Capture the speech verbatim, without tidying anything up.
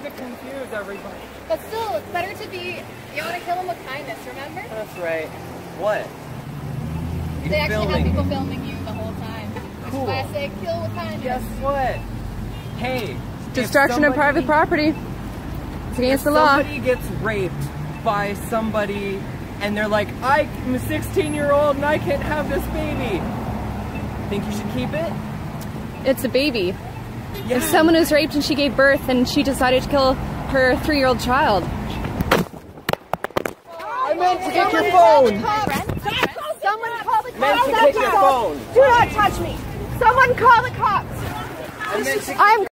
to confuse everybody. But still, it's better to be, you want to kill them with kindness, remember? That's right. What? You're they actually filming. have people filming you the whole time. Which Cool. is why I say kill with kindness. Guess what? Hey. Destruction somebody, of private property. It's against the law. Somebody gets raped by somebody and they're like, I'm a sixteen year old and I can't have this baby. Think you should keep it? It's a baby. Yeah. If someone is raped and she gave birth and she decided to kill her three-year-old child. I meant to get your phone. Someone call the cops. Meant to get your phone. Do not touch me. Someone call the cops. I meant to I'm